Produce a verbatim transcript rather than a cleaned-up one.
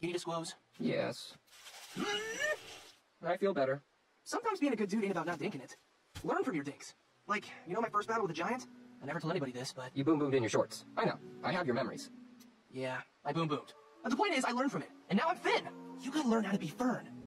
Can you disclose? Yes. I feel better. Sometimes being a good dude ain't about not dinking it. Learn from your dinks. Like, you know my first battle with a giant? I never told anybody this, but... You boom-boomed in your shorts. I know. I have your memories. Yeah, I boom-boomed. But the point is, I learned from it, and now I'm Finn! You gotta learn how to be Fern.